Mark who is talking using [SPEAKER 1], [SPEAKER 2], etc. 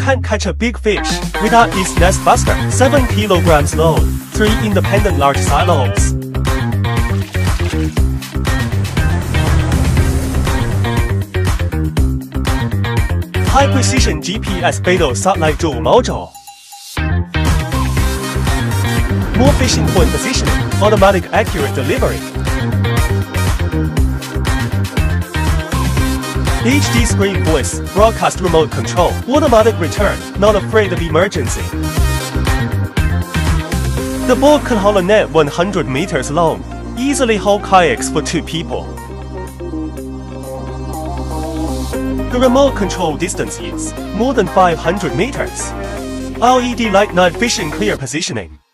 [SPEAKER 1] can catch a big fish without its nest buster. 7 kilograms load, 3 independent large silos. High precision GPS 北斗 satellite 主毛轴。More fishing point positioning, automatic accurate delivery. HD screen voice, broadcast remote control, automatic return, not afraid of emergency. The boat can hold a net 100 meters long, easily hold kayaks for 2 people. The remote control distance is more than 500 meters. LED light night fishing clear positioning.